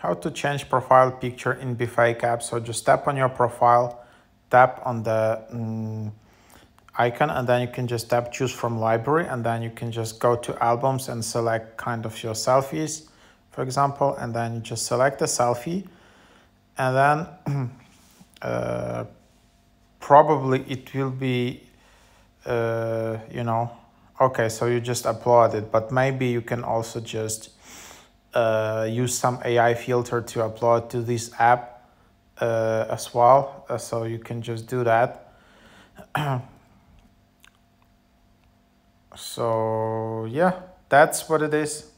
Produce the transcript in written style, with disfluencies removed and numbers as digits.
How to change profile picture in BeFake app. So just tap on your profile, tap on the icon, and then you can just tap choose from library, and then you can just go to albums and select kind of your selfies, for example, and then you just select a selfie, and then probably it will be, you know, okay, so you just upload it, but maybe you can also just use some AI filter to upload to this app as well. So you can just do that. So yeah, that's what it is.